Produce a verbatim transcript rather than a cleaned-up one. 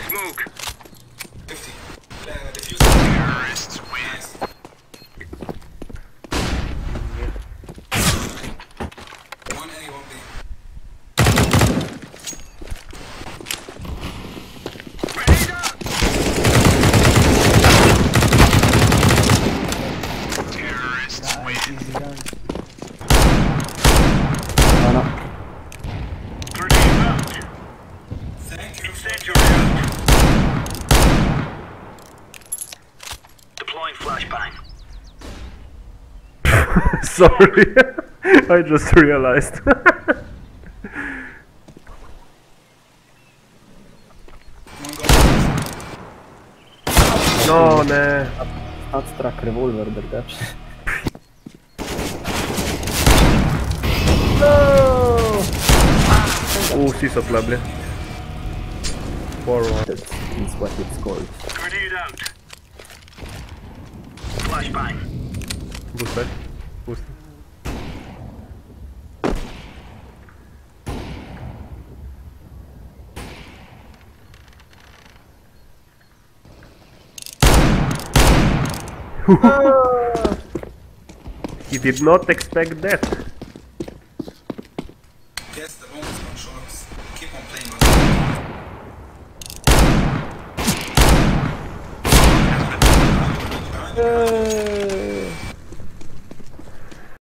smoke. fifty. Uh, defuse. Terrorists win. Nice. One A, one B. Grenade out. Terrorists win. Easy guns. Oh no. Grenade out. Thank you. Incendiary out. Deploying flashbang. Sorry, I just realized. One go. No, ne. Abstract rewolwer drgač. U, svi so slablji. Forward. That's what it's called. Grenade out. Flashbang. Boost back. Boost. He did not expect that. Guess the moment's gonna show us. Keep on playing on. Eee.